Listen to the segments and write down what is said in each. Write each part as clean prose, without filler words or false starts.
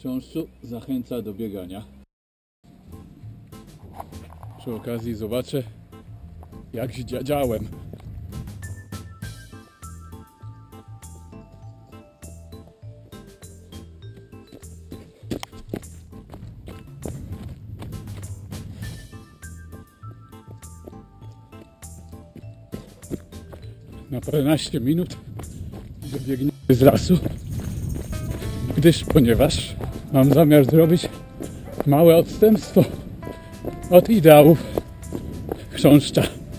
Chrząszczu zachęca do biegania. Przy okazji zobaczę, jak zdziadziałem. Na paręnaście minut dobiegniemy z lasu, ponieważ mam zamiar zrobić małe odstępstwo od ideałów chrząszcza.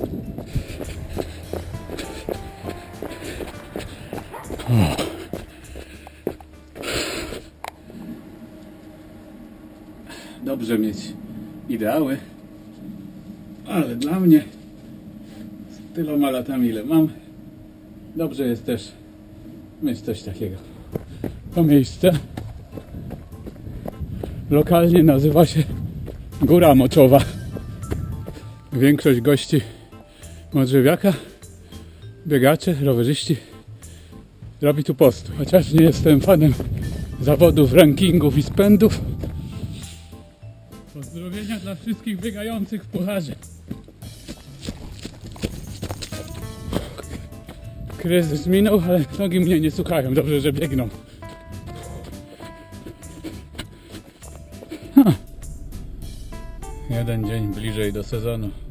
Dobrze mieć ideały, ale dla mnie z tyloma latami, ile mam, dobrze jest też mieć coś takiego. To miejsce lokalnie nazywa się Góra Moczowa. Większość gości Modrzewiaka, biegacze, rowerzyści robi tu postój. Chociaż nie jestem fanem zawodów, rankingów i spędów. Pozdrowienia dla wszystkich biegających w pucharze. Kryzys minął, ale nogi mnie nie słuchają. Dobrze, że biegną. Jeden dzień bliżej do sezonu.